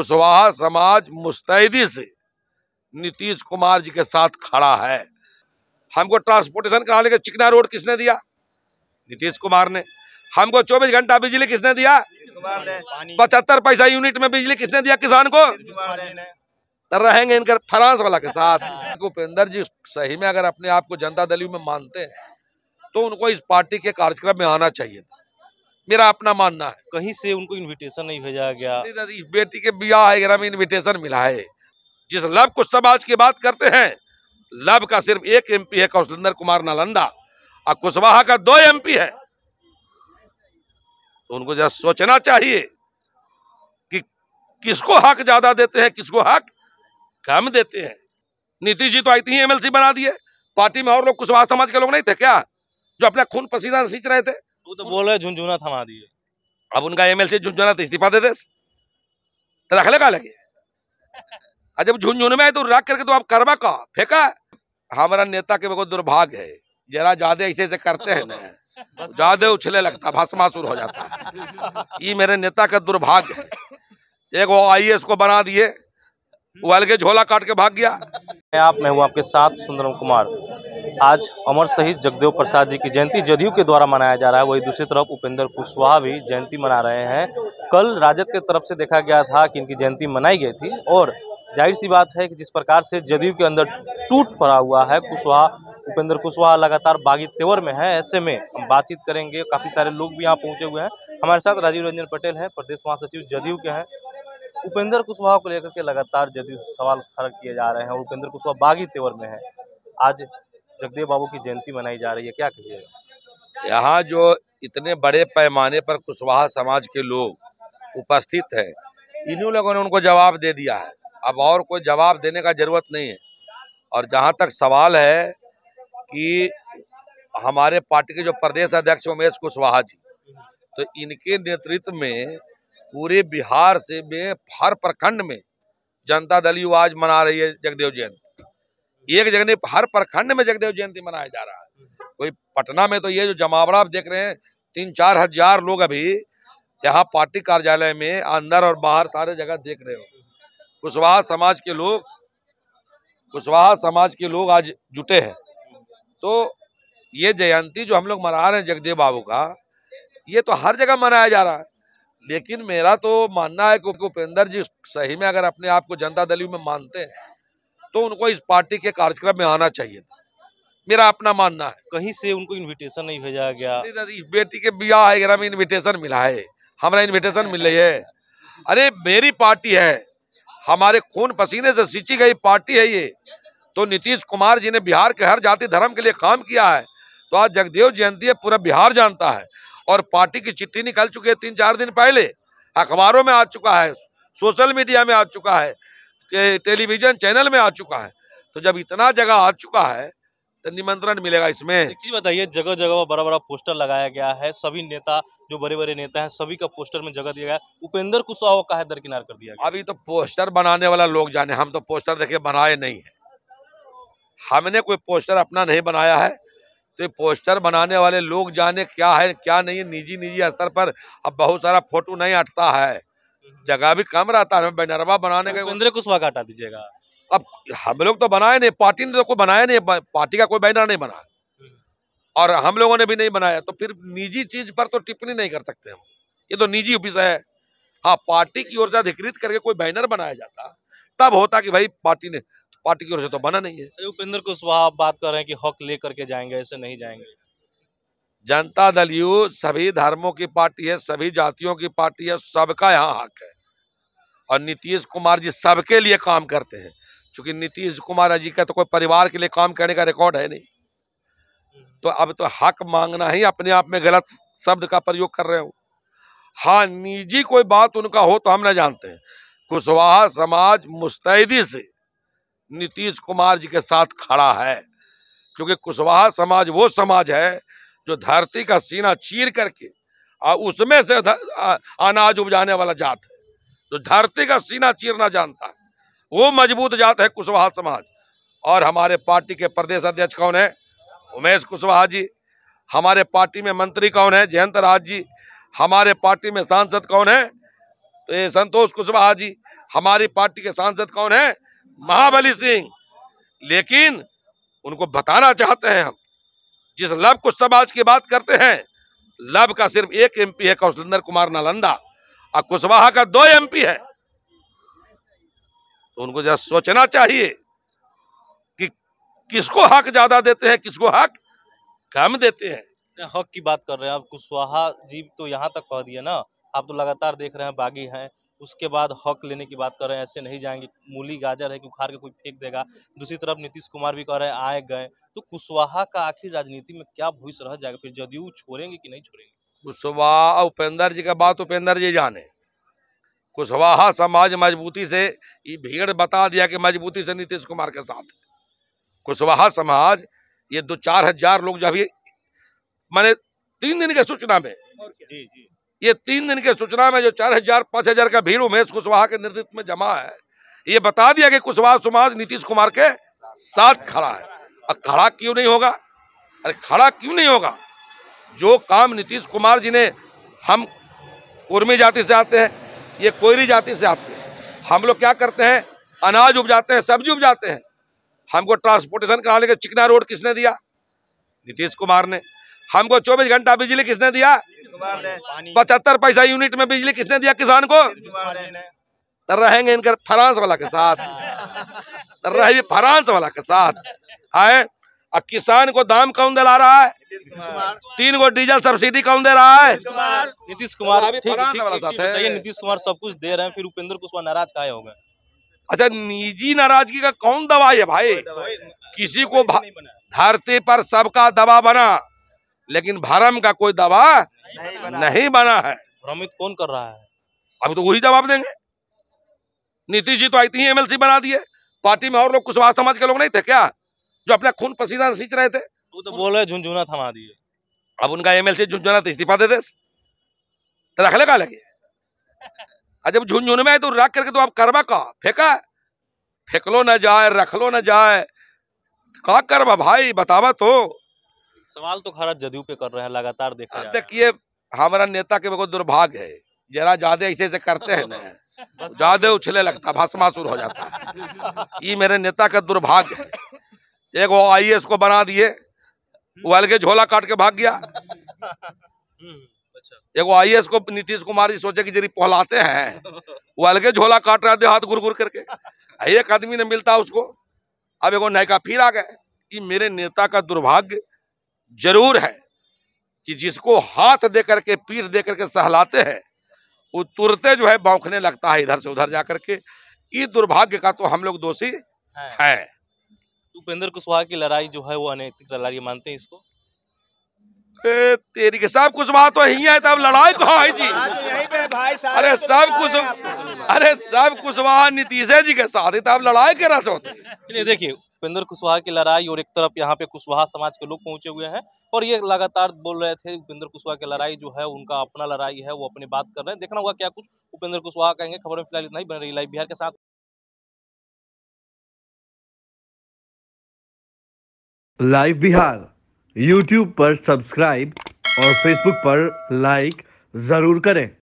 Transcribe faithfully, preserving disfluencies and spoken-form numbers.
कुशवाहा समाज मुस्तैदी से नीतीश कुमार जी के साथ खड़ा है। हमको ट्रांसपोर्टेशन कराने के चिकना रोड किसने दिया? नीतीश कुमार ने। हमको चौबीस घंटा बिजली किसने दिया? पचहत्तर पैसा यूनिट में बिजली किसने दिया किसान को? तो रहेंगे इनके फ्रांस वाला के साथ। उपेंद्र जी सही में अगर अपने आप को जनता दल में मानते हैं तो उनको इस पार्टी के कार्यक्रम में आना चाहिए था, मेरा अपना मानना है। कहीं से उनको इनविटेशन नहीं भेजा गया? इस बेटी के ब्याह वगैरह में इनविटेशन मिला है। जिस लव कुश समाज की बात करते हैं, लव का सिर्फ एक एमपी है कौशलेंद्र कुमार नालंदा और कुशवाहा का दो एमपी है। तो उनको जरा सोचना चाहिए कि किसको हक ज्यादा देते हैं, किसको हक कम देते हैं। नीतीश जी तो आई थी एमएलसी बना दिए, पार्टी में और लोग कुशवाहा समाज के लोग नहीं थे क्या जो अपना खून पसीना सींच रहे थे? वो तो बोल रहे झुंझुना थमा दिए। अब उनका एमएलसी झुंझुना तो इस्तीफा दे दे तो रख लेगा लगे। जब झुंझुन में है तो रख करके तो आप करवा का फेंका। हमारा नेता के वो दुर्भाग्य है, जरा ज्यादा ऐसे ऐसे करते हैं ना, ज्यादा उछले लगता, भस्मासुर हो जाता है। ये मेरे नेता का दुर्भाग्य है। एक वो आईएएस को बना दिए, वो अलगे झोला काट के भाग गया। आप मैं हूँ आपके साथ सुंदरम कुमार। आज अमर शहीद जगदेव प्रसाद जी की जयंती जदयू के द्वारा मनाया जा रहा है, वही दूसरी तरफ उपेंद्र कुशवाहा भी जयंती मना रहे हैं। कल राजद की तरफ से देखा गया था कि इनकी जयंती मनाई गई थी और जाहिर सी बात है कि जिस प्रकार से जदयू के अंदर टूट पड़ा हुआ है, कुशवाहा उपेंद्र कुशवाहा लगातार बागी तेवर में है। ऐसे में हम बातचीत करेंगे, काफ़ी सारे लोग भी यहाँ पहुँचे हुए हैं। हमारे साथ राजीव रंजन पटेल हैं, प्रदेश महासचिव जदयू के हैं। उपेंद्र कुशवाहा को लेकर के लगातार जदयू सवाल खड़ा किए जा रहे हैं और उपेंद्र कुशवाहा बागी तेवर में है। आज जगदेव बाबू की जयंती मनाई जा रही है, क्या कहिएगा? यहाँ जो इतने बड़े पैमाने पर कुशवाहा समाज के लोग उपस्थित हैं, इन्हीं लोगों ने उनको जवाब दे दिया है। अब और कोई जवाब देने का जरूरत नहीं है। और जहाँ तक सवाल है कि हमारे पार्टी के जो प्रदेश अध्यक्ष उमेश कुशवाहा जी, तो इनके नेतृत्व में पूरे बिहार से में हर प्रखंड में जनता दल यू आज मना रही है जगदेव जयंती। एक जगह हर प्रखंड में जगदेव जयंती मनाया जा रहा है। कोई पटना में तो ये जो जमावड़ा आप देख रहे हैं, तीन चार हजार लोग अभी यहाँ पार्टी कार्यालय में अंदर और बाहर सारे जगह देख रहे हो। कुशवाहा समाज के लोग कुशवाहा समाज के लोग आज जुटे हैं। तो ये जयंती जो हम लोग मना रहे हैं जगदेव बाबू का, ये तो हर जगह मनाया जा रहा है। लेकिन मेरा तो मानना है कि उपेंद्र जी सही में अगर अपने आप को जनता दल में मानते हैं तो उनको इस पार्टी के कार्यक्रम में आना चाहिए था, मेरा अपना मानना है। कहीं से उनको इनविटेशन नहीं भेजा गया? इस बेटी के ब्याह वगैरह में इनविटेशन मिला है, हमारा इनविटेशन मिल रही है। अरे मेरी पार्टी है, हमारे खून पसीने से सींची गई पार्टी है ये। तो नीतीश कुमार जी ने बिहार के हर जाति धर्म के लिए काम किया है। तो आज जगदेव जयंती है, पूरा बिहार जानता है और पार्टी की चिट्ठी निकल चुकी है तीन चार दिन पहले, अखबारों में आ चुका है, सोशल मीडिया में आ चुका है, टे, टेलीविजन चैनल में आ चुका है। तो जब इतना जगह आ चुका है तो निमंत्रण मिलेगा इसमें। एक चीज बताइए, जगह जगह बड़ा बड़ा पोस्टर लगाया गया है, सभी नेता जो बड़े बड़े नेता हैं सभी का पोस्टर में जगह दिया गया है, उपेंद्र कुशवाहा का है दरकिनार कर दिया गया। अभी तो पोस्टर बनाने वाला लोग जाने, हम तो पोस्टर देखिए बनाए नहीं है। हमने कोई पोस्टर अपना नहीं बनाया है, तो पोस्टर बनाने वाले लोग जाने क्या है क्या नहीं है। निजी निजी स्तर पर अब बहुत सारा फोटो नहीं हटता है, जगह भी कम रहता है, बैनरवा बनाने का। उपेंद्र कुशवाहा का हटा दीजिएगा। अब हम लोग तो बनाए नहीं, पार्टी ने तो कोई बनाया नहीं, पार्टी का कोई बैनर नहीं बना और हम लोगों ने भी नहीं बनाया। तो फिर निजी चीज पर तो टिप्पणी नहीं कर सकते हम, ये तो निजी विषय है। हाँ, पार्टी की ओर से अधिकृत करके कोई बैनर बनाया जाता तब होता कि भाई पार्टी ने, पार्टी की ओर से तो बना नहीं है। उपेंद्र कुशवाहा बात कर रहे हैं कि हक लेकर के जाएंगे, ऐसे नहीं जाएंगे। जनता दल यू सभी धर्मों की पार्टी है, सभी जातियों की पार्टी है, सबका यहाँ हक है। और नीतीश कुमार जी सबके लिए काम करते हैं, क्योंकि नीतीश कुमार जी का तो कोई परिवार के लिए काम करने का रिकॉर्ड है नहीं। तो अब तो हक मांगना ही अपने आप में गलत शब्द का प्रयोग कर रहे हो। हाँ, निजी कोई बात उनका हो तो हम न जानते हैं। कुशवाहा समाज मुस्तैदी से नीतीश कुमार जी के साथ खड़ा है, क्योंकि कुशवाहा समाज वो समाज है जो धरती का सीना चीर करके और उसमें से अनाज उपजाने वाला जात है, जो धरती का सीना चीरना जानता है, वो मजबूत जात है कुशवाहा समाज। और हमारे पार्टी के प्रदेश अध्यक्ष कौन है? उमेश कुशवाहा जी। हमारे पार्टी में मंत्री कौन है? जयंत राज जी। हमारे पार्टी में सांसद कौन है? तो ये संतोष कुशवाहा जी हमारी पार्टी के सांसद कौन है? महाबली सिंह। लेकिन उनको बताना चाहते हैं हम, जिस लव कुश समाज की बात करते हैं, लव का सिर्फ एक एमपी है कौशलेंद्र कुमार नालंदा, और कुशवाहा का दो एमपी है। तो उनको जरा सोचना चाहिए कि किसको हक ज्यादा देते हैं, किसको हक कम देते हैं। हक की बात कर रहे हैं आप, कुशवाहा जी तो यहाँ तक कह दिए ना, आप तो लगातार देख रहे हैं बागी हैं, उसके बाद हक लेने की बात कर रहे हैं, ऐसे नहीं जाएंगे, मूली गाजर है कि उखाड़ के कोई फेंक देगा। दूसरी तरफ नीतीश कुमार भी कह रहे हैं आए गए, तो कुशवाहा का आखिर राजनीति में क्या भविष्य रह जाएगा? फिर जदयू छोड़ेंगे कि नहीं छोड़ेंगे? कुशवाहा उपेंद्र जी का बात उपेंद्र जी जाने। कुशवाहा समाज मजबूती से, ये भीड़ बता दिया कि मजबूती से नीतीश कुमार के साथ है। कुशवाहा समाज ये दो चार हजार लोग जब ये मैंने तीन दिन के सूचना में जी जी ये तीन दिन के सूचना में जो चार हजार पांच हजार का भीड़ उमेश कुशवाहा के नेतृत्व में जमा है, ये बता दिया कि कुशवाहा समाज नीतीश कुमार के साथ खड़ा है। और खड़ा क्यों नहीं होगा? अरे खड़ा क्यों नहीं होगा? जो काम नीतीश कुमार जी ने, हम कुर्मी जाति से आते हैं, ये कोयरी जाति से आते हैं, हम लोग क्या करते हैं? अनाज उपजाते हैं, सब्जी उपजाते हैं। हमको ट्रांसपोर्टेशन कराने के चिकना रोड किसने दिया? नीतीश कुमार ने। हमको चौबीस घंटा बिजली किसने दिया? पचहत्तर पैसा यूनिट में बिजली किसने दिया किसान को? तो रहेंगे इनकर फ्रांस वाला के साथ, तो रहेंगे फ्रांस वाला के साथ है। और किसान को दाम कौन दिला रहा है? तीन गो डीजल सब्सिडी कौन दे रहा है? नीतीश कुमार। अभी फ्रांस वाला साथ है। बताइए, नीतीश कुमार सब कुछ दे रहे हैं, फिर उपेंद्र कुशवाहा नाराज काहे हो गए? अच्छा, निजी नाराजगी का कौन दवा है भाई? किसी को धरती पर सबका दवा बना, लेकिन भरम का कोई दवा नहीं बना, नहीं बना है। भ्रमित कौन कर रहा है? अब तो वही जवाब देंगे। नीतीश जी तो आई थी एमएलसी बना दिए। पार्टी में और लोग कुशवाहा समाज के लोग नहीं थे क्या, जो अपना खून पसीना सींच रहे थे? वो तो बोल रहे झुनझुना थमा दिए। अब उनका एमएलसी झुनझुना तो इस्तीफा दे दे, तो रख ले का लगे। जब झुनझुन में है तो रख करके तो आप करवा का फेंका, फेंक लो न जाए, रख लो न जाए, का करवा भाई बतावा तो। सवाल तो खरा जदयू पे कर रहे हैं, लगातार देखा जा रहा है। देखिए, हमारा नेता के बहुत दुर्भाग्य है, जरा ज्यादा ऐसे ऐसे करते हैं ना, ज्यादा उछले लगता, भस्मासुर हो जाता है। ये मेरे नेता का दुर्भाग्य है। एक वो आईएएस को बना दिए, वो अलगे झोला काट के भाग गया। एक वो आईएएस को नीतीश कुमार जी सोचे कि जरी पहलाते हैं, वो अलगे झोला काट रहे थे हाथ गुर गुर करके, एक आदमी ने मिलता उसको। अब एक नयका फिर आ गए। ये मेरे नेता का दुर्भाग्य जरूर है कि जिसको हाथ दे करके, पीठ दे करके सहलाते हैं, वो तुरते जो है बौखने लगता है इधर से उधर जा करके। ये दुर्भाग्य का तो हम लोग दोषी है, है। उपेंद्र कुशवाहा की लड़ाई जो है वो अनैतिक लड़ाई मानते हैं इसको? ए, तेरी के सब कुशवाहा तो यही है, तब लड़ाई कहाँ है जी? अरे सब कुछ, अरे सब कुशवाहा नीतीश जी के साथ ही, तब लड़ाई के रस होती है। चलिए देखिए, उपेंद्र कुशवाहा की लड़ाई और एक तरफ यहाँ पे कुशवाहा समाज के लोग पहुंचे हुए हैं, और ये लगातार बोल रहे थे उपेंद्र कुशवाहा की लड़ाई जो है उनका अपना लड़ाई है, वो अपनी बात कर रहे हैं। देखना होगा क्या कुछ उपेंद्र कुशवाहा कहेंगे। खबर में फिलहाल इतना ही। बन रही लाइव बिहार के साथ। लाइव बिहार यूट्यूब पर सब्सक्राइब और फेसबुक पर लाइक जरूर करें।